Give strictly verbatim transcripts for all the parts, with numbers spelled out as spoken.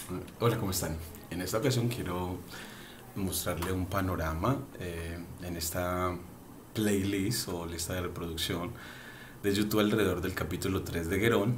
Hola, ¿cómo están? En esta ocasión quiero mostrarle un panorama eh, en esta playlist o lista de reproducción de YouTube alrededor del capítulo tres de Guerón,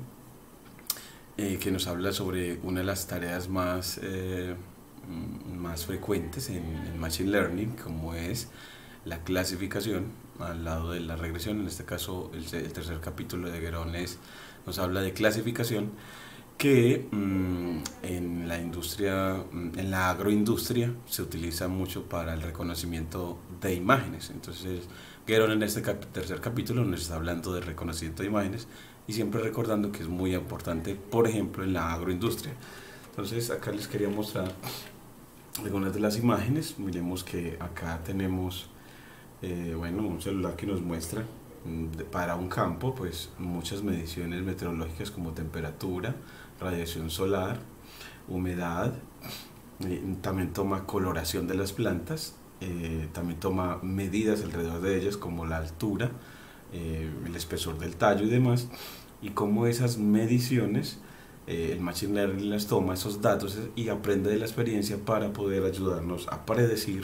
eh, que nos habla sobre una de las tareas más, eh, mm, más frecuentes en, en Machine Learning, como es la clasificación al lado de la regresión. En este caso, el, el tercer capítulo de Guerón es, nos habla de clasificación que mmm, en la industria, en la agroindustria se utiliza mucho para el reconocimiento de imágenes. Entonces, Guerón en este cap tercer capítulo nos está hablando de reconocimiento de imágenes y siempre recordando que es muy importante, por ejemplo, en la agroindustria. Entonces, acá les quería mostrar algunas de las imágenes. Miremos que acá tenemos, eh, bueno, un celular que nos muestra para un campo, pues muchas mediciones meteorológicas como temperatura, radiación solar, humedad, eh, también toma coloración de las plantas, eh, también toma medidas alrededor de ellas como la altura, eh, el espesor del tallo y demás, y cómo esas mediciones eh, el Machine Learning las toma, esos datos, y aprende de la experiencia para poder ayudarnos a predecir,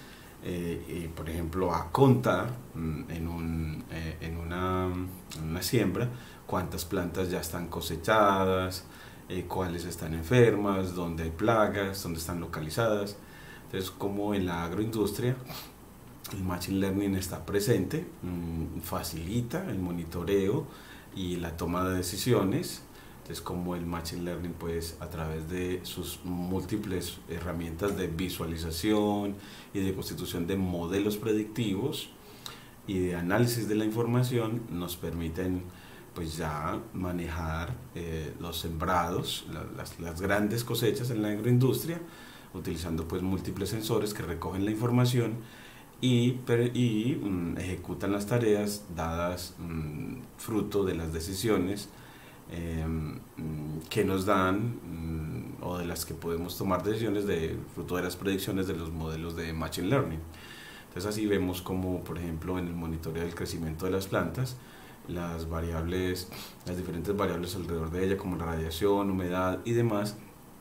eh, eh, por ejemplo, a contar mm, en, un, eh, en, una, en una siembra cuántas plantas ya están cosechadas, eh, cuáles están enfermas, dónde hay plagas, dónde están localizadas. Entonces, como en la agroindustria el Machine Learning está presente, mmm, facilita el monitoreo y la toma de decisiones. Entonces, como el Machine Learning, pues a través de sus múltiples herramientas de visualización y de constitución de modelos predictivos y de análisis de la información, nos permiten pues ya manejar eh, los sembrados, la, las, las grandes cosechas en la agroindustria, utilizando pues múltiples sensores que recogen la información y, y um, ejecutan las tareas dadas um, fruto de las decisiones eh, que nos dan um, o de las que podemos tomar decisiones de fruto de las predicciones de los modelos de Machine Learning. Entonces así vemos como, por ejemplo, en el monitoreo del crecimiento de las plantas, las variables, las diferentes variables alrededor de ella, como la radiación, humedad y demás,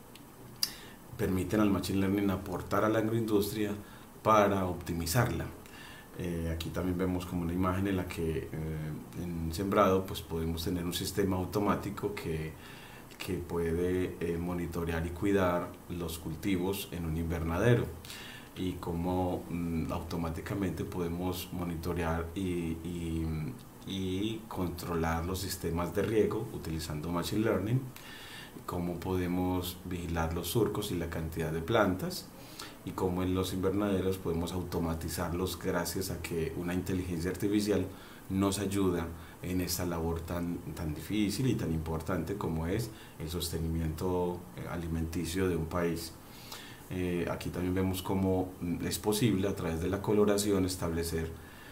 permiten al Machine Learning aportar a la agroindustria para optimizarla. Eh, aquí también vemos como una imagen en la que eh, en sembrado pues podemos tener un sistema automático que, que puede eh, monitorear y cuidar los cultivos en un invernadero, y cómo mm, automáticamente podemos monitorear y, y, y controlar los sistemas de riego utilizando Machine Learning, cómo podemos vigilar los surcos y la cantidad de plantas, y cómo en los invernaderos podemos automatizarlos gracias a que una inteligencia artificial nos ayuda en esta labor tan, tan difícil y tan importante como es el sostenimiento alimenticio de un país. Eh, aquí también vemos cómo es posible a través de la coloración establecer,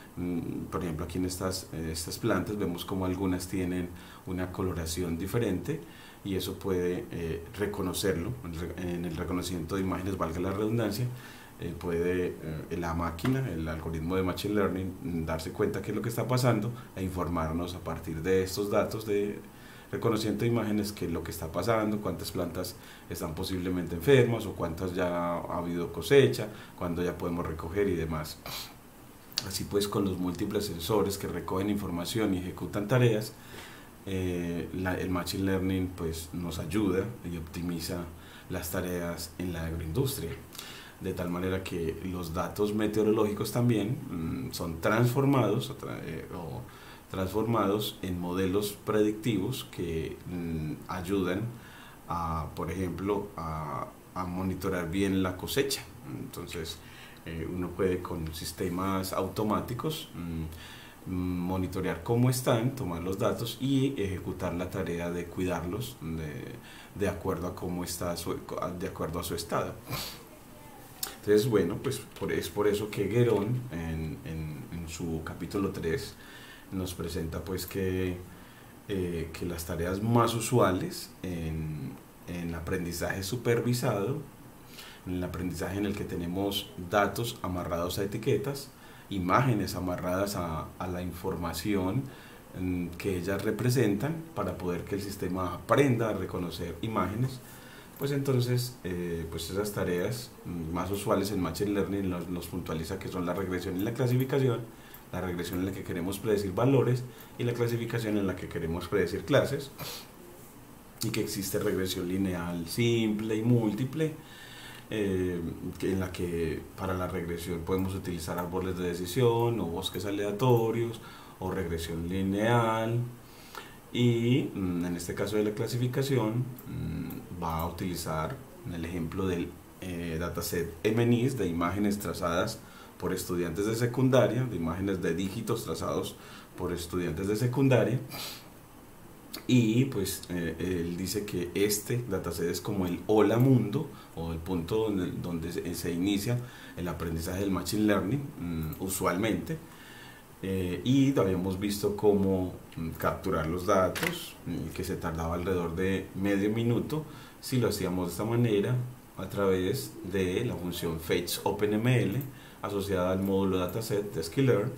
por ejemplo, aquí en estas, estas plantas vemos como algunas tienen una coloración diferente, y eso puede eh, reconocerlo en el reconocimiento de imágenes, valga la redundancia. Eh, puede eh, la máquina, el algoritmo de Machine Learning, darse cuenta qué es lo que está pasando e informarnos a partir de estos datos de reconocimiento de imágenes qué es lo que está pasando, cuántas plantas están posiblemente enfermas o cuántas ya ha habido cosecha, cuándo ya podemos recoger y demás. Así pues, con los múltiples sensores que recogen información y ejecutan tareas, eh, la, el Machine Learning pues nos ayuda y optimiza las tareas en la agroindustria, de tal manera que los datos meteorológicos también mmm, son transformados, eh, o transformados en modelos predictivos que mmm, ayudan a, por ejemplo, a, a monitorear bien la cosecha. Entonces, eh, uno puede con sistemas automáticos mmm, monitorear cómo están, tomar los datos y ejecutar la tarea de cuidarlos de, de acuerdo a cómo está su, de acuerdo a su estado. Entonces, bueno, pues por, es por eso que Guerón en, en, en su capítulo tres nos presenta pues que, eh, que las tareas más usuales en, en aprendizaje supervisado, en el aprendizaje en el que tenemos datos amarrados a etiquetas, imágenes amarradas a, a la información que ellas representan, para poder que el sistema aprenda a reconocer imágenes, pues entonces eh, pues esas tareas más usuales en Machine Learning nos, nos puntualiza que son la regresión y la clasificación, la regresión en la que queremos predecir valores y la clasificación en la que queremos predecir clases, y que existe regresión lineal simple y múltiple, eh, en la que para la regresión podemos utilizar árboles de decisión o bosques aleatorios o regresión lineal. Y en este caso de la clasificación va a utilizar el ejemplo del eh, dataset M N I S de imágenes trazadas por estudiantes de secundaria, de imágenes de dígitos trazados por estudiantes de secundaria. Y pues eh, él dice que este dataset es como el hola mundo, o el punto donde, donde se, se inicia el aprendizaje del Machine Learning mmm, usualmente. Eh, y habíamos visto cómo mm, capturar los datos, mm, que se tardaba alrededor de medio minuto si lo hacíamos de esta manera a través de la función fetchOpenML asociada al módulo dataset de sklearn.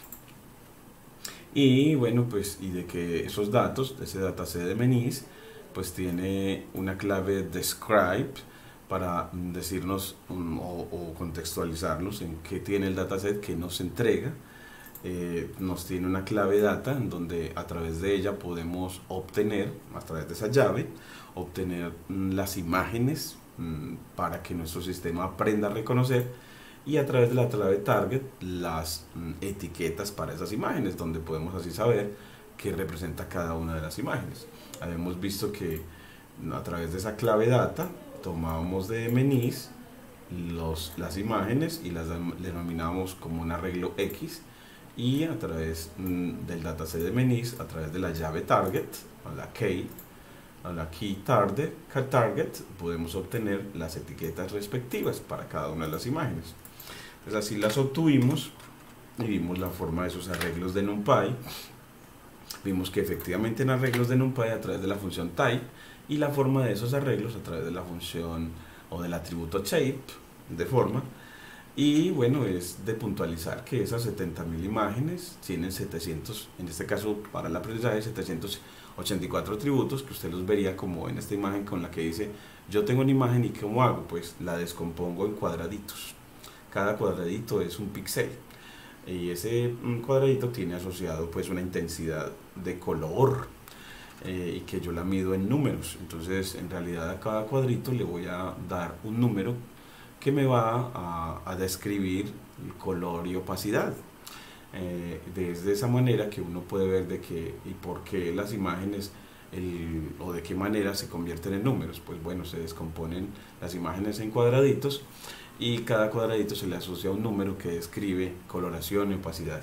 Y bueno, pues y de que esos datos, ese dataset de M N I S, pues tiene una clave describe para decirnos um, o, o contextualizarnos en qué tiene el dataset que nos entrega. Eh, nos tiene una clave data en donde a través de ella podemos obtener, a través de esa llave, obtener mm, las imágenes mm, para que nuestro sistema aprenda a reconocer, y a través de la clave target las mm, etiquetas para esas imágenes, donde podemos así saber qué representa cada una de las imágenes. Habíamos visto que a través de esa clave data tomábamos de M N I S los, las imágenes y las denominábamos como un arreglo X, y a través mm, del dataset de M N I S, a través de la llave target, a la key, a la key target, target, podemos obtener las etiquetas respectivas para cada una de las imágenes. Entonces así las obtuvimos y vimos la forma de esos arreglos de NumPy. Vimos que efectivamente en arreglos de NumPy a través de la función type, y la forma de esos arreglos a través de la función o del atributo shape de forma. Y bueno, es de puntualizar que esas setenta mil imágenes tienen setecientos, en este caso para el aprendizaje, setecientos ochenta y cuatro atributos, que usted los vería como en esta imagen con la que dice yo tengo una imagen y ¿cómo hago? Pues la descompongo en cuadraditos. Cada cuadradito es un píxel, y ese cuadradito tiene asociado pues una intensidad de color, eh, y que yo la mido en números. Entonces en realidad a cada cuadrito le voy a dar un número que me va a, a describir el color y opacidad. Eh, de esa manera que uno puede ver de qué y por qué las imágenes el, o de qué manera se convierten en números. Pues bueno, se descomponen las imágenes en cuadraditos, y cada cuadradito se le asocia un número que describe coloración y opacidad.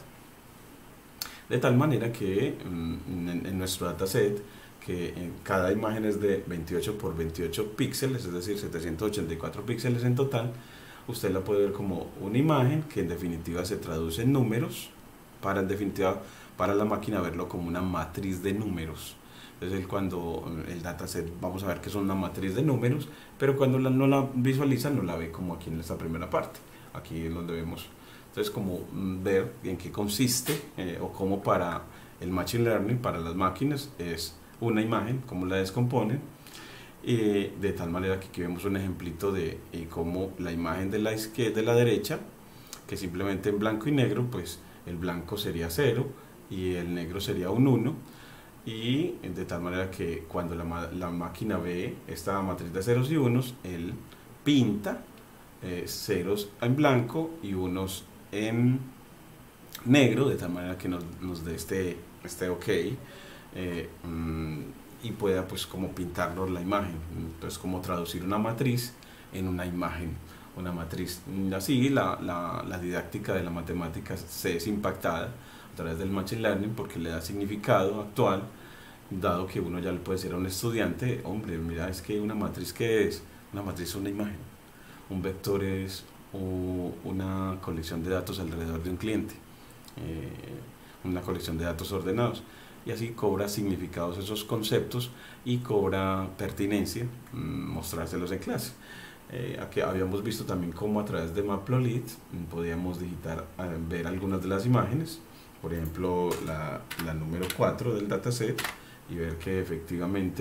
De tal manera que en, en nuestro dataset, que en cada imagen es de veintiocho por veintiocho píxeles, es decir, setecientos ochenta y cuatro píxeles en total, usted la puede ver como una imagen que en definitiva se traduce en números, para en definitiva para la máquina verlo como una matriz de números. Entonces cuando el dataset, vamos a ver que son una matriz de números, pero cuando la, no la visualiza no la ve como aquí en esta primera parte, aquí es donde vemos. Entonces como ver en qué consiste, eh, o cómo para el Machine Learning, para las máquinas, es una imagen, cómo la descomponen, eh, de tal manera que aquí vemos un ejemplito de eh, cómo la imagen de la izquierda, de la derecha, que simplemente en blanco y negro, pues el blanco sería cero y el negro sería un uno, y de tal manera que cuando la, la máquina ve esta matriz de ceros y unos, él pinta eh, ceros en blanco y unos en negro, de tal manera que nos, nos dé este, este ok, eh, mm, y pueda pues como pintarnos la imagen. Entonces como traducir una matriz en una imagen, una matriz. Así la, la, la didáctica de la matemática se es impactada a través del Machine Learning, porque le da significado actual, dado que uno ya le puede decir a un estudiante, hombre, mira, es que una matriz, ¿qué es? Una matriz es una imagen, un vector es o una colección de datos alrededor de un cliente, eh, una colección de datos ordenados, y así cobra significados esos conceptos y cobra pertinencia mmm, mostrárselos en clase. Eh, aquí habíamos visto también cómo a través de Matplotlib podíamos digitar, eh, ver algunas de las imágenes, por ejemplo la, la número cuatro del dataset, y ver que efectivamente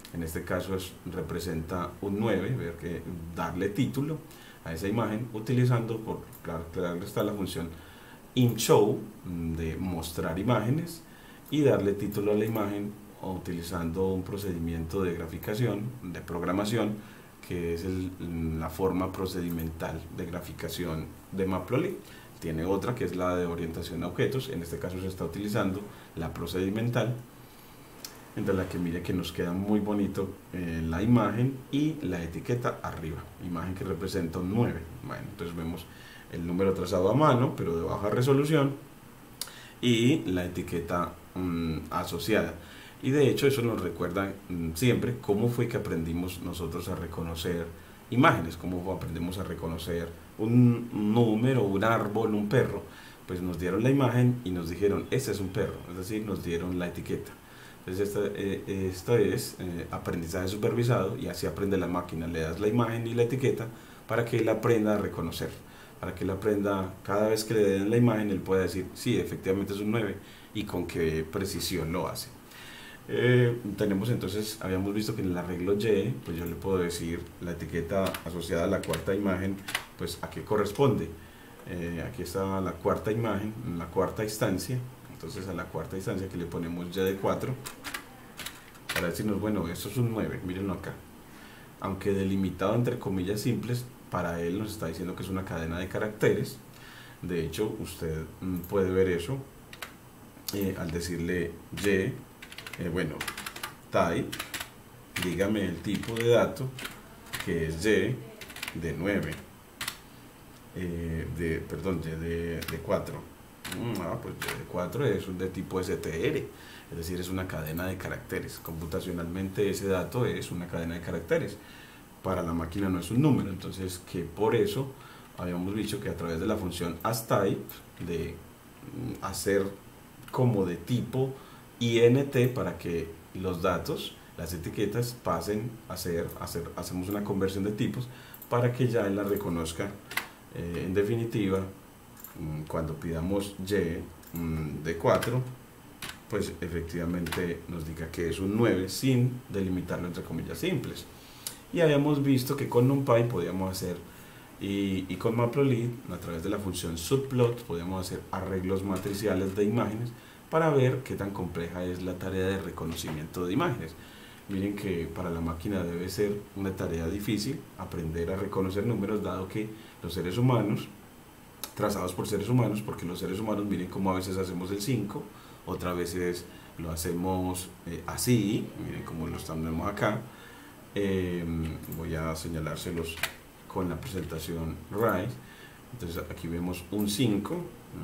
en este caso es, representa un nueve, ver que darle título a esa imagen utilizando, por claro, claro está la función ImShow de mostrar imágenes y darle título a la imagen utilizando un procedimiento de graficación, de programación, que es el, la forma procedimental de graficación de Matplotlib. Tiene otra que es la de orientación a objetos, en este caso se está utilizando la procedimental, entre la que mire que nos queda muy bonito eh, la imagen y la etiqueta arriba, imagen que representa un nueve. Bueno, entonces vemos el número trazado a mano, pero de baja resolución, y la etiqueta mmm, asociada. Y de hecho eso nos recuerda mmm, siempre cómo fue que aprendimos nosotros a reconocer imágenes, cómo aprendemos a reconocer un, un número, un árbol, un perro. Pues nos dieron la imagen y nos dijeron, este es un perro, es decir, nos dieron la etiqueta. Entonces esto, eh, esto es eh, aprendizaje supervisado, y así aprende la máquina. Le das la imagen y la etiqueta para que él aprenda a reconocer, para que él aprenda, cada vez que le den la imagen, él pueda decir, sí, efectivamente es un nueve, y con qué precisión lo hace. Eh, tenemos entonces, habíamos visto que en el arreglo Y, pues yo le puedo decir la etiqueta asociada a la cuarta imagen, pues a qué corresponde. Eh, aquí está la cuarta imagen, en la cuarta instancia. Entonces a la cuarta instancia que le ponemos Y de cuatro, para decirnos, bueno, esto es un nueve, mírenlo acá. Aunque delimitado entre comillas simples, para él nos está diciendo que es una cadena de caracteres. De hecho, usted mm, puede ver eso eh, al decirle Y, eh, bueno, type, dígame el tipo de dato, que es Y de nueve, eh, de, perdón, Y de, de cuatro. Ah, pues Y de cuatro es un de tipo S T R, es decir, es una cadena de caracteres. Computacionalmente ese dato es una cadena de caracteres, para la máquina no es un número. Entonces, que por eso habíamos dicho que a través de la función asType, de hacer como de tipo int, para que los datos, las etiquetas, pasen a ser, a ser hacemos una conversión de tipos para que ya él la reconozca. Eh, en definitiva, cuando pidamos Y de cuatro, pues efectivamente nos diga que es un nueve sin delimitarlo entre comillas simples. Y habíamos visto que con NumPy podíamos hacer, y, y con Matplotlib, a través de la función subplot, podíamos hacer arreglos matriciales de imágenes para ver qué tan compleja es la tarea de reconocimiento de imágenes. Miren que para la máquina debe ser una tarea difícil aprender a reconocer números, dado que los seres humanos, trazados por seres humanos, porque los seres humanos, miren cómo a veces hacemos el cinco, otras veces lo hacemos eh, así, miren cómo lo tenemos acá. Eh, voy a señalárselos con la presentación Rise. Entonces aquí vemos un cinco,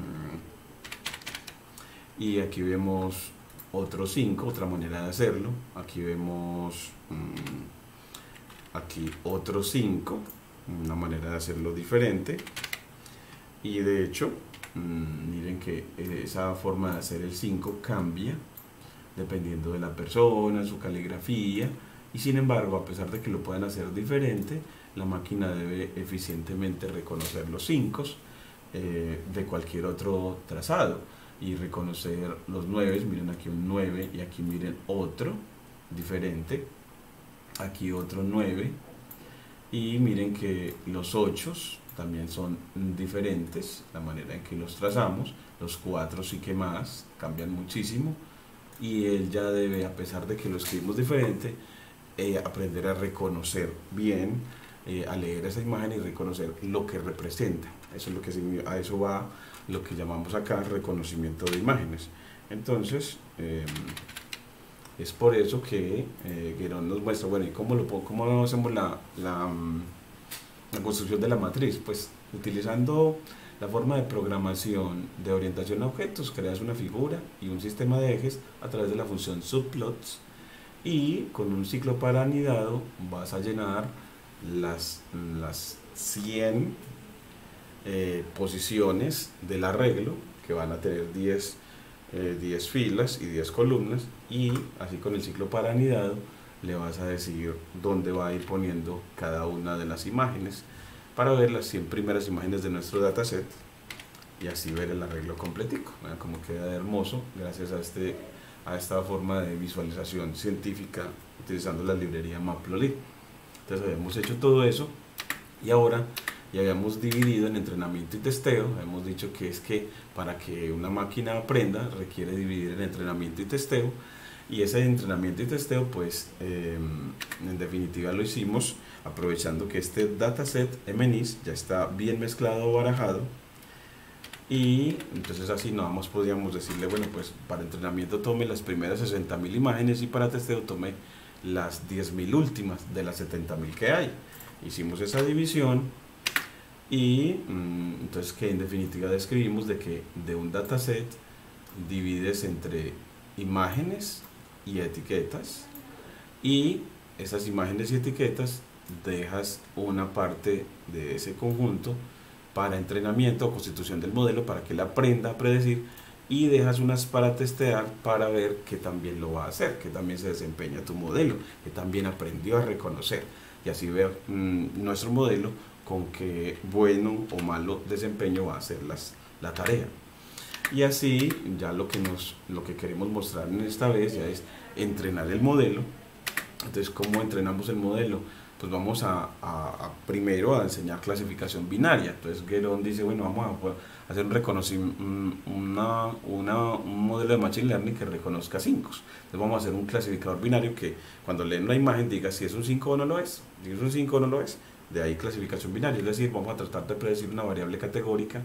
y aquí vemos otro cinco, otra manera de hacerlo. Aquí vemos mmm, aquí otro cinco, una manera de hacerlo diferente. Y de hecho, mmm, miren que esa forma de hacer el cinco cambia dependiendo de la persona, su caligrafía, y sin embargo, a pesar de que lo puedan hacer diferente, la máquina debe eficientemente reconocer los cinco eh, de cualquier otro trazado, y reconocer los nueve. Miren aquí un nueve, y aquí miren otro diferente, aquí otro nueve, y miren que los ocho también son diferentes, la manera en que los trazamos. Los cuatro sí que más, cambian muchísimo, y él ya debe, a pesar de que lo escribimos diferente, eh, aprender a reconocer bien, eh, a leer esa imagen y reconocer lo que representa. Eso es lo que, a eso va lo que llamamos acá reconocimiento de imágenes. Entonces, eh, es por eso que eh, Guérón nos muestra, bueno, ¿y cómo, lo, cómo hacemos la, la, la construcción de la matriz? Pues utilizando la forma de programación de orientación a objetos, creas una figura y un sistema de ejes a través de la función subplots, y con un ciclo paranidado vas a llenar las, las cien eh, posiciones del arreglo, que van a tener diez, eh, diez filas y diez columnas, y así con el ciclo paranidado le vas a decir dónde va a ir poniendo cada una de las imágenes, para ver las cien primeras imágenes de nuestro dataset y así ver el arreglo completico. Vean cómo queda hermoso gracias a este a esta forma de visualización científica utilizando la librería Matplotlib. Entonces habíamos hecho todo eso y ahora ya habíamos dividido en entrenamiento y testeo. Hemos dicho que es que para que una máquina aprenda requiere dividir en entrenamiento y testeo, y ese entrenamiento y testeo pues eh, en definitiva lo hicimos aprovechando que este dataset M N I S ya está bien mezclado o barajado, y entonces así nada más podíamos decirle, bueno, pues para entrenamiento tome las primeras sesenta mil imágenes y para testeo tome las diez mil últimas de las setenta mil que hay. Hicimos esa división y mmm, entonces que en definitiva describimos de que de un dataset divides entre imágenes y etiquetas, y esas imágenes y etiquetas dejas una parte de ese conjunto para entrenamiento o constitución del modelo para que él aprenda a predecir, y dejas unas para testear para ver que también lo va a hacer, que también se desempeña tu modelo, que también aprendió a reconocer, y así ver mmm, nuestro modelo con qué bueno o malo desempeño va a hacer las, la tarea. Y así ya lo que, nos, lo que queremos mostrar en esta vez ya es entrenar el modelo. Entonces, ¿cómo entrenamos el modelo? Pues vamos a, a, a primero a enseñar clasificación binaria. Entonces Guérón dice, bueno, vamos a hacer un reconocimiento, una, una, un modelo de Machine Learning que reconozca cinco. Entonces vamos a hacer un clasificador binario que cuando leen una imagen diga si es un cinco o no lo es, si es un cinco o no lo es. De ahí clasificación binaria, es decir, vamos a tratar de predecir una variable categórica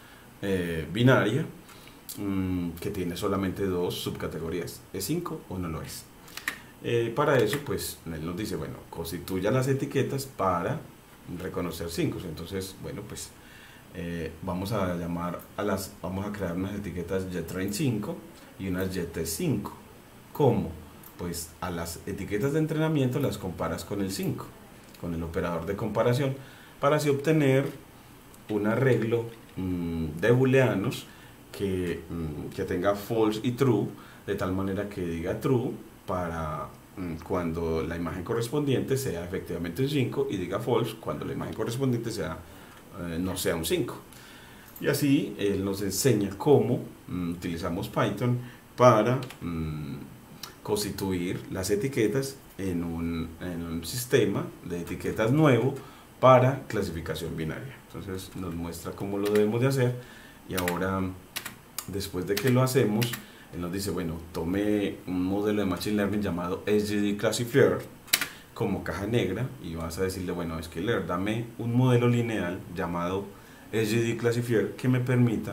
eh, binaria mmm, que tiene solamente dos subcategorías, ¿es cinco o no lo es? Eh, para eso, pues, él nos dice, bueno, constituya las etiquetas para reconocer cinco. Entonces, bueno, pues, eh, vamos a llamar a las, vamos a crear unas etiquetas JetTrain cinco y unas JetTest cinco. ¿Cómo? Pues, a las etiquetas de entrenamiento las comparas con el cinco, con el operador de comparación, para así obtener un arreglo mmm, de booleanos que, mmm, que tenga false y true, de tal manera que diga true para mmm, cuando la imagen correspondiente sea efectivamente un cinco, y diga false cuando la imagen correspondiente sea, eh, no sea un cinco. Y así él nos enseña cómo mmm, utilizamos Python para mmm, constituir las etiquetas en un, en un sistema de etiquetas nuevo para clasificación binaria. Entonces nos muestra cómo lo debemos de hacer, y ahora después de que lo hacemos, él nos dice, bueno, tome un modelo de Machine Learning llamado S G D Classifier como caja negra, y vas a decirle, bueno, es que dame un modelo lineal llamado S G D Classifier que me permita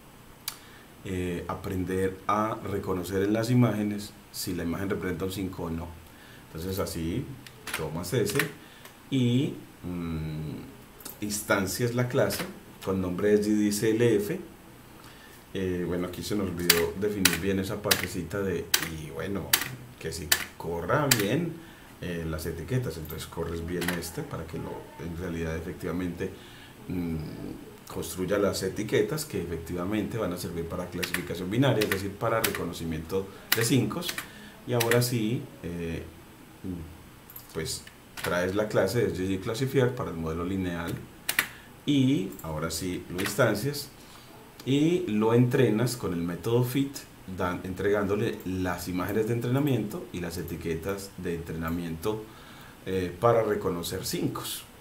eh, aprender a reconocer en las imágenes si la imagen representa un cinco o no. Entonces así tomas ese y mmm, instancias la clase con nombre de S G D C L F. Eh, bueno, aquí se nos olvidó definir bien esa partecita de, y bueno, que si corra bien eh, las etiquetas, entonces corres bien este para que lo, en realidad efectivamente mmm, construya las etiquetas que efectivamente van a servir para clasificación binaria, es decir, para reconocimiento de cinco. Y ahora sí, eh, pues traes la de S G D Classifier para el modelo lineal, y ahora sí lo instancias y lo entrenas con el método fit, dan, entregándole las imágenes de entrenamiento y las etiquetas de entrenamiento eh, para reconocer cinco.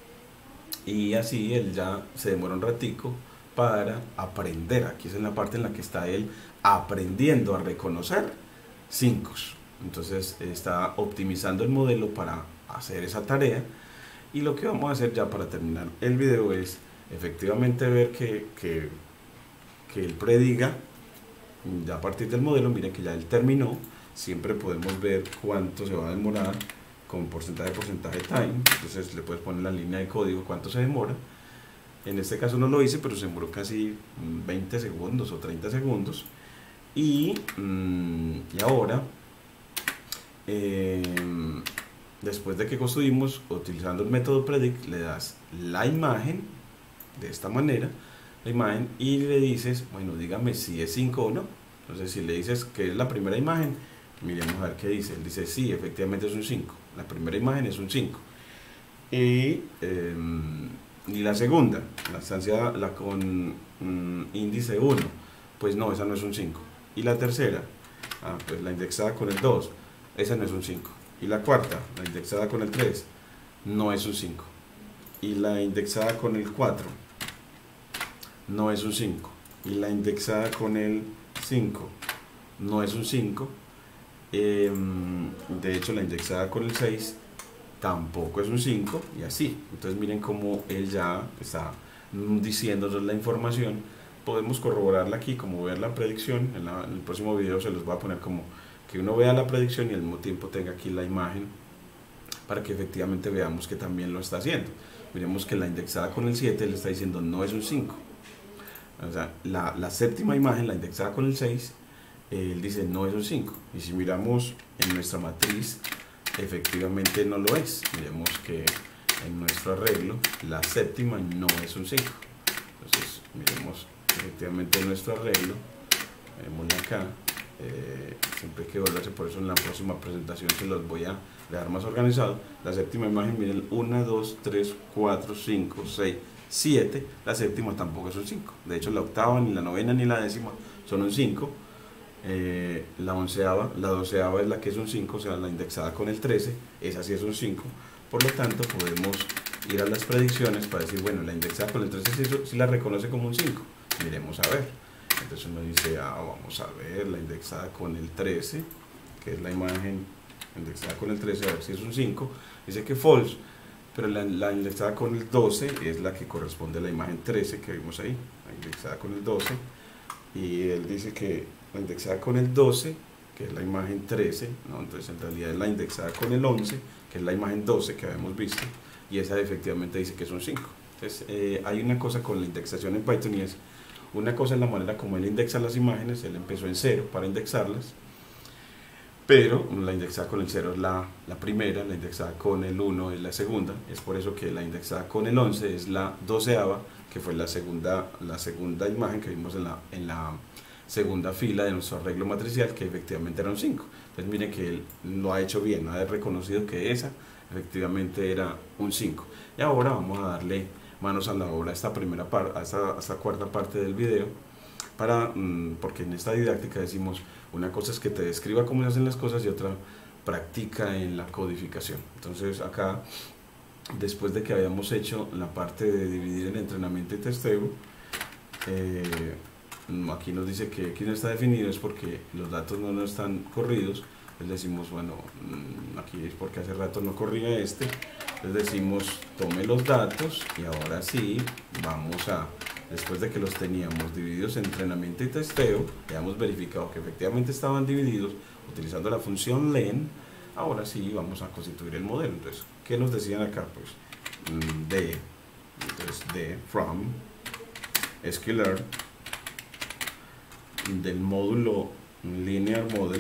Y así él ya se demora un ratico para aprender. Aquí es en la parte en la que está él aprendiendo a reconocer cinco. Entonces está optimizando el modelo para hacer esa tarea, y lo que vamos a hacer ya para terminar el video es efectivamente ver que, que, que él prediga ya a partir del modelo. Miren que ya él terminó. Siempre podemos ver cuánto se va a demorar con porcentaje porcentaje time. Entonces le puedes poner la línea de código cuánto se demora. En este caso no lo hice, pero se demoró casi veinte segundos o treinta segundos. Y, mmm, y ahora eh, después de que construimos utilizando el método predict, le das la imagen de esta manera, la imagen, y le dices, bueno, dígame si es cinco o no. Entonces si le dices que es la primera imagen, miremos a ver qué dice. Él dice sí, efectivamente es un cinco, la primera imagen es un cinco. Y, eh, y la segunda, la instancia, la con mm, índice uno, pues no, esa no es un cinco. Y la tercera, Ah, pues la indexada con el dos, esa no es un cinco. Y la cuarta, la indexada con el tres, no es un cinco. Y la indexada con el cuatro, no es un cinco. Y la indexada con el cinco, no es un cinco. Eh, de hecho, la indexada con el seis tampoco es un cinco, y así. Entonces miren cómo él ya está diciéndonos la información. Podemos corroborarla aquí, como ver la predicción. En, la, en el próximo video se los voy a poner como que uno vea la predicción y al mismo tiempo tenga aquí la imagen para que efectivamente veamos que también lo está haciendo. Miremos que la indexada con el siete le está diciendo no es un cinco. O sea, la, la séptima imagen, la indexada con el seis, él dice no es un cinco. Y si miramos en nuestra matriz, efectivamente no lo es. Miremos que en nuestro arreglo la séptima no es un cinco. Entonces miremos efectivamente en nuestro arreglo, vemos acá, eh, siempre hay que volverse, por eso en la próxima presentación se los voy a dejar más organizado. La séptima imagen, miren, uno, dos, tres, cuatro, cinco, seis, siete. La séptima tampoco es un cinco. De hecho, la octava, ni la novena, ni la décima son un cinco. Eh, la onceava, la doceava es la que es un cinco, o sea, la indexada con el trece, esa sí es un cinco. Por lo tanto, podemos ir a las predicciones para decir, bueno, la indexada con el trece sí, sí la reconoce como un cinco. Miremos a ver. Entonces uno dice, ah, vamos a ver la indexada con el trece, que es la imagen indexada con el trece, a ver si es un cinco. Dice que false, pero la, la indexada con el doce es la que corresponde a la imagen trece que vimos ahí, la indexada con el doce. Y él dice que la indexada con el doce, que es la imagen trece, ¿no? Entonces en realidad es la indexada con el once, que es la imagen doce que habíamos visto, y esa efectivamente dice que es un cinco. Entonces eh, hay una cosa con la indexación en Python, y es una cosa en la manera como él indexa las imágenes. Él empezó en cero para indexarlas, pero la indexada con el cero es la, la primera, la indexada con el uno es la segunda. Es por eso que la indexada con el once es la doceava, que fue la segunda, la segunda imagen que vimos en la, en la segunda fila de nuestro arreglo matricial, que efectivamente era un cinco. Entonces miren que él lo ha hecho bien, ha reconocido que esa efectivamente era un cinco. Y ahora vamos a darle manos a la obra a esta primera parte, a esta, a esta cuarta parte del video, para, mmm, porque en esta didáctica decimos, una cosa es que te describa cómo se hacen las cosas y otra practica en la codificación. Entonces acá, después de que habíamos hecho la parte de dividir el entrenamiento y testeo, eh, aquí nos dice que aquí no está definido, es porque los datos no, no están corridos. Les decimos, bueno, aquí es porque hace rato no corría este. Les decimos, tome los datos, y ahora sí vamos a, después de que los teníamos divididos en entrenamiento y testeo, ya hemos verificado que efectivamente estaban divididos utilizando la función len. Ahora sí vamos a constituir el modelo. Entonces, ¿qué nos decían acá? Pues de, entonces de from scalar del módulo linear model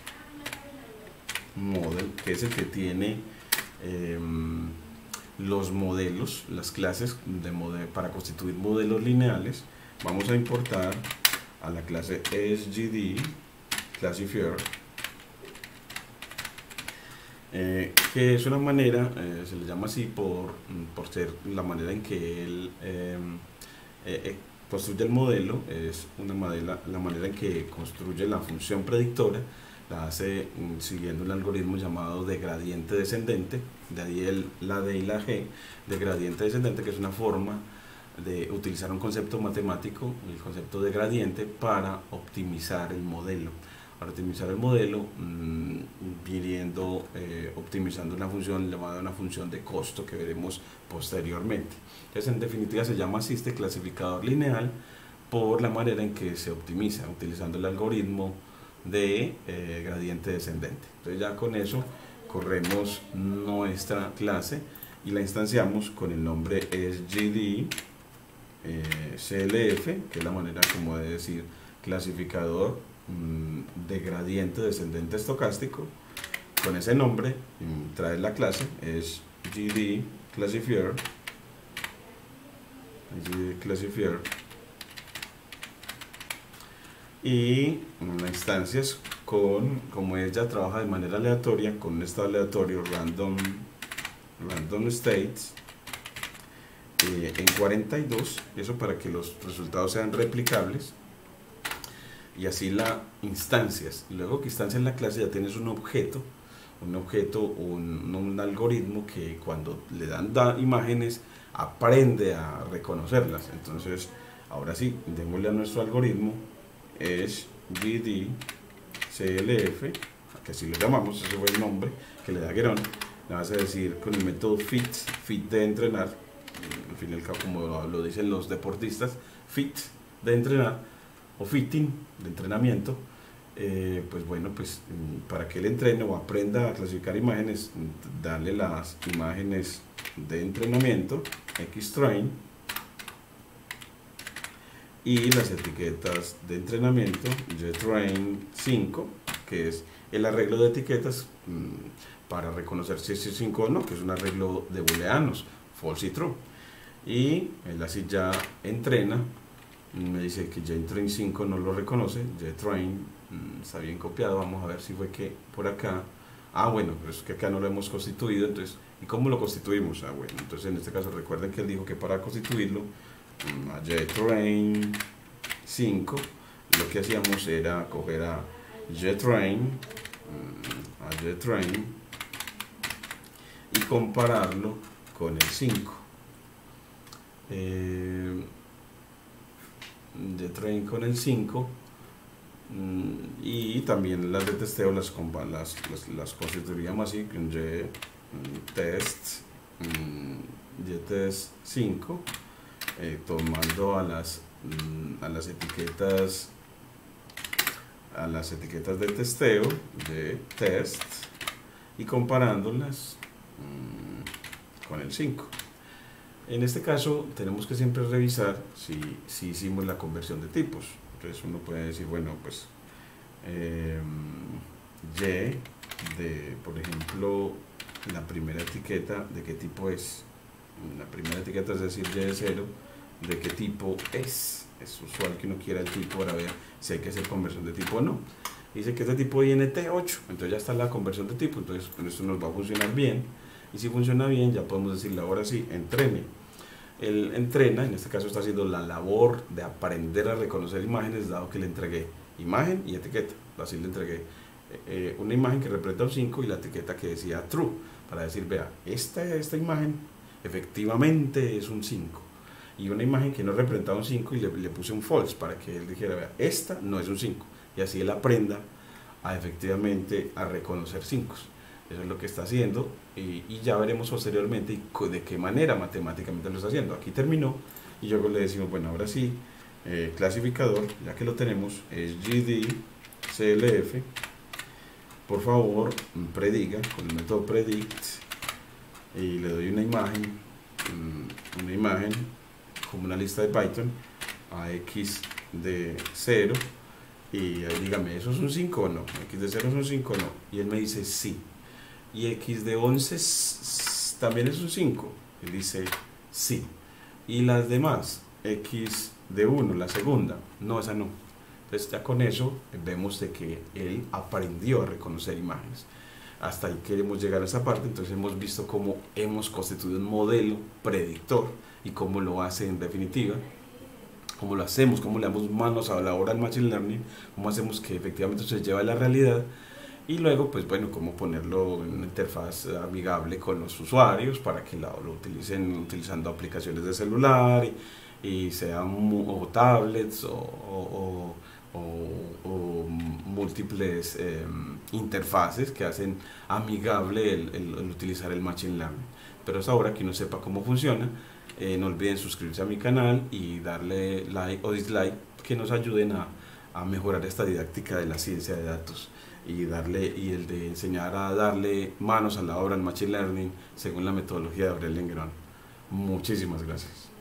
model, que es el que tiene eh, los modelos, las clases de model, para constituir modelos lineales. Vamos a importar a la clase sgd classifier, eh, que es una manera, eh, se le llama así por, por ser la manera en que él eh, eh, construye el modelo. Es una manera, la manera en que construye la función predictora. La hace siguiendo un algoritmo llamado de gradiente descendente, de ahí el, la D y la G, de gradiente descendente, que es una forma de utilizar un concepto matemático, el concepto de gradiente, para optimizar el modelo. Para optimizar el modelo, mmm, viniendo, eh, optimizando una función llamada una función de costo, que veremos posteriormente. Entonces, en definitiva, se llama así este clasificador lineal por la manera en que se optimiza, utilizando el algoritmo de eh, gradiente descendente. Entonces ya con eso corremos nuestra clase y la instanciamos con el nombre sgd eh, clf, que es la manera como de decir clasificador mmm, de gradiente descendente estocástico. Con ese nombre mmm, trae la clase sgd classifier, sgd classifier, y las instancias, con, como ella trabaja de manera aleatoria, con un estado aleatorio random, random states, eh, en cuarenta y dos, eso para que los resultados sean replicables. y así la instancias. Luego que instancias la clase ya tienes un objeto, un objeto, un, un algoritmo que cuando le dan da imágenes aprende a reconocerlas. Entonces, ahora sí, démosle a nuestro algoritmo, es gdclf, que así lo llamamos, ese fue el nombre que le da Guerón. Le vas a decir con el método fit, fit de entrenar, al fin y al cabo como lo, lo dicen los deportistas, fit de entrenar, o fitting de entrenamiento. Eh, pues bueno, pues para que él entrene o aprenda a clasificar imágenes, darle las imágenes de entrenamiento, xtrain, y las etiquetas de entrenamiento, gtrain cinco, que es el arreglo de etiquetas mmm, para reconocer si es cinco o no, que es un arreglo de booleanos, false y true. Y él así ya entrena, me dice que gtrain cinco no lo reconoce, gtrain está bien copiado, vamos a ver si fue que por acá, ah bueno, pero es que acá no lo hemos constituido, entonces, ¿y cómo lo constituimos? Ah bueno, entonces en este caso recuerden que él dijo que para constituirlo, a gtrain cinco, lo que hacíamos era coger a gtrain, a gtrain, y compararlo con el cinco. Eh, gtrain con el cinco, y también las de testeo las, las, las, las constituiríamos así con gtest, gtest cinco, eh, tomando a las, a las etiquetas a las etiquetas de testeo de test y comparándolas mmm, con el cinco. En este caso tenemos que siempre revisar si, si hicimos la conversión de tipos. Entonces uno puede decir, bueno, pues eh, y de, por ejemplo, la primera etiqueta, ¿de qué tipo es? La primera etiqueta es decir, y de cero, ¿de qué tipo es? Es usual que uno quiera el tipo para ver si hay que hacer conversión de tipo o no. Dice que es de tipo I N T ocho, entonces ya está la conversión de tipo, entonces con esto nos va a funcionar bien. Y si funciona bien, ya podemos decirle ahora sí, entrene. Él entrena, en este caso está haciendo la labor de aprender a reconocer imágenes, dado que le entregué imagen y etiqueta. Así le entregué eh, una imagen que representa un cinco y la etiqueta que decía true, para decir, vea, esta, esta imagen efectivamente es un cinco. Y una imagen que no representaba un cinco y le, le puse un false, para que él dijera, vea, esta no es un cinco. Y así él aprenda a efectivamente a reconocer cinco. Eso es lo que está haciendo, y, y ya veremos posteriormente de qué manera matemáticamente lo está haciendo. Aquí terminó y luego le decimos, bueno, ahora sí, eh, clasificador, ya que lo tenemos, es gdclf, por favor, prediga con el método predict, y le doy una imagen, una imagen como una lista de Python, a x de cero, y ahí dígame, ¿eso es un cinco o no? X de cero es un cinco o no, y él me dice sí. Y x de once también es un cinco, él dice sí. Y las demás, x de uno, la segunda, no, esa no. Entonces ya con eso vemos de que él aprendió a reconocer imágenes. Hasta ahí queremos llegar a esa parte. Entonces hemos visto cómo hemos constituido un modelo predictor y cómo lo hace en definitiva, cómo lo hacemos, cómo le damos manos a la obra del Machine Learning, cómo hacemos que efectivamente se lleve a la realidad. Y luego, pues bueno, cómo ponerlo en una interfaz amigable con los usuarios para que lo, lo utilicen utilizando aplicaciones de celular y, y sean o tablets o, o, o, o múltiples eh, interfaces que hacen amigable el, el, el utilizar el Machine Learning. Pero es ahora que uno sepa cómo funciona. Eh, no olviden suscribirse a mi canal y darle like o dislike que nos ayuden a, a mejorar esta didáctica de la ciencia de datos. Y, darle, y el de enseñar a darle manos a la obra en Machine Learning según la metodología de Aurélien Guerón. Muchísimas gracias.